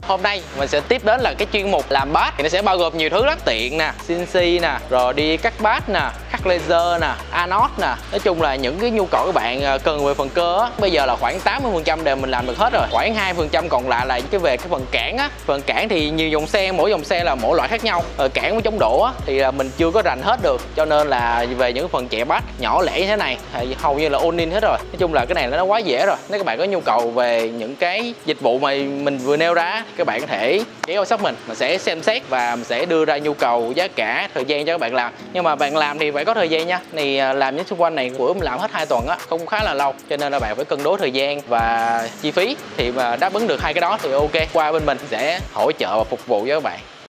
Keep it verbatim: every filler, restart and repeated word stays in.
Hôm nay mình sẽ tiếp đến là cái chuyên mục làm bass, thì nó sẽ bao gồm nhiều thứ lắm: tiện nè, xê en xê nè, rồi đi cắt bass nè, cắt laser nè, anode nè. Nói chung là những cái nhu cầu các bạn cần về phần cơ á, bây giờ là khoảng tám mươi phần trăm đều mình làm được hết rồi. Khoảng hai phần trăm còn lại là cái về cái phần cản á. Phần cản thì nhiều dòng xe, mỗi dòng xe là mỗi loại khác nhau. Rồi cản với chống đổ á thì là mình chưa có rành hết được, cho nên là về những phần chạy bass nhỏ lẻ như thế này thì hầu như là all in hết rồi. Nói chung là cái này nó quá dễ rồi. Nếu các bạn có nhu cầu về những cái dịch vụ mà mình vừa nêu ra, các bạn có thể ghé qua shop mình, mình sẽ xem xét và mình sẽ đưa ra nhu cầu, giá cả, thời gian cho các bạn làm. Nhưng mà bạn làm thì phải có thời gian nha. Thì làm những xung quanh này bữa mình làm hết hai tuần á, không khá là lâu, cho nên là bạn phải cân đối thời gian và chi phí. Thì mà đáp ứng được hai cái đó thì ok, qua bên mình sẽ hỗ trợ và phục vụ cho các bạn.